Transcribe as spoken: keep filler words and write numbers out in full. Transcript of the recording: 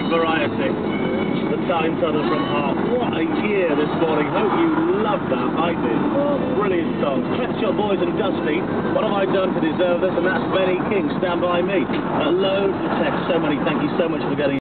variety. The Time Tunnel from Heart. What a year this morning. Hope you loved that. I did. Brilliant song. Pet Shop Boys and Dusty. What have I done to deserve this? And that's Benny King. Stand By Me. Uh, loads of text. So many. Thank you so much for getting